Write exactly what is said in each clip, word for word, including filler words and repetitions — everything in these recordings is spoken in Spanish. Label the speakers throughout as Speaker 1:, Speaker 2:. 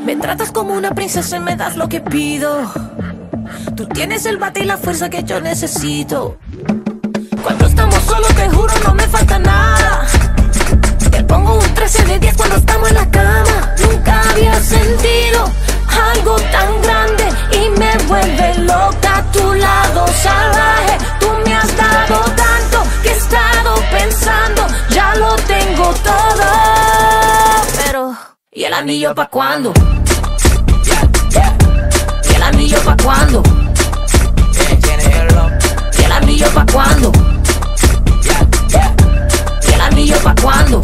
Speaker 1: Me tratas como una princesa y me das lo que pido. Tú tienes el bate y la fuerza que yo necesito. Cuando estamos solos te juro no me falta nada. Te pongo un trece de diez cuando estamos en la cama. Nunca había sentido algo tan grande y me vuelve loca tu lado salvaje. Tú me has dado tanto que he estado pensando, ya lo tengo todo. Pero, ¿y el anillo pa' cuándo? ¿Y el anillo pa' cuándo? ¿Y el anillo pa' cuándo? ¿Y el anillo pa' cuándo?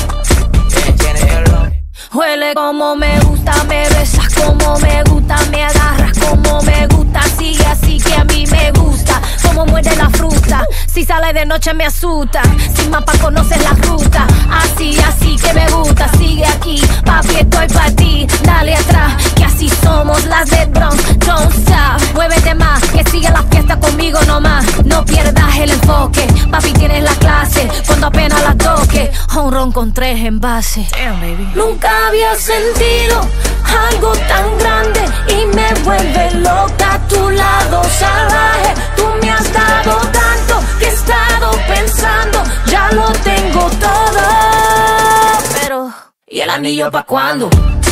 Speaker 1: Huele como me gusta, me besas como me gusta, me agarras como me gusta, sigue así que a mí me gusta, como muerde la fruta, si sale de noche me asusta, sin mapa conoces la ruta, así, así que me gusta, sigue aquí, papi estoy pa' ti, dale atrás, que así somos las del Bronx, don't stop, muévete más, que siga la fiesta conmigo nomás, no pierdas el enfoque, papi tienes la clase, cuando apenas la toque, un ron con tres envases. Damn, baby. Nunca había sentido algo tan grande y me vuelve loca tu lado salvaje. Tú me has dado tanto que he estado pensando, ya lo tengo todo. Pero, ¿y el anillo pa' cuándo?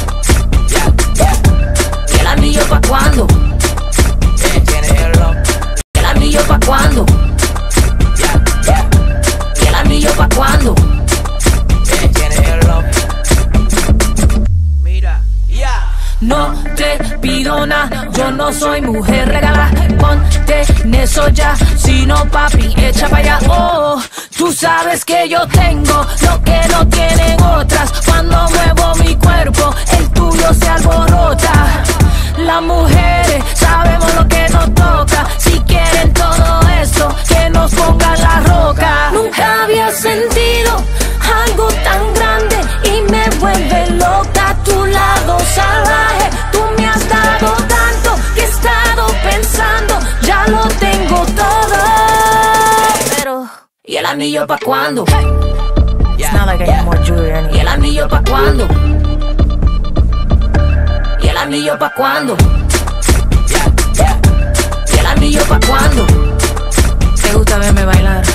Speaker 1: ¿Y el anillo pa' cuándo? ¿Y el anillo pa' cuándo? ¿Y el anillo pa' cuándo? No te pido nada, yo no soy mujer regalada. Ponte en eso ya, si no papi, echa pa' allá. Oh, tú sabes que yo tengo lo que no tienen otras. Cuando muevo mi cuerpo, el tuyo se alborota. Las mujeres sabemos lo que nos toca. Si quieren todo eso, que nos pongan la roca. Nunca había sentido algo tan grande y me vuelve loca tu lado salvaje. Tú me has dado tanto que he estado pensando, ya lo tengo todo. Pero, ¿y el anillo pa' cuándo? It's not like I need more jewelry anyway. ¿Y el anillo pa' cuándo? ¿Y el anillo pa' cuándo? ¿Y el anillo pa' cuándo? ¿Te gusta verme bailar?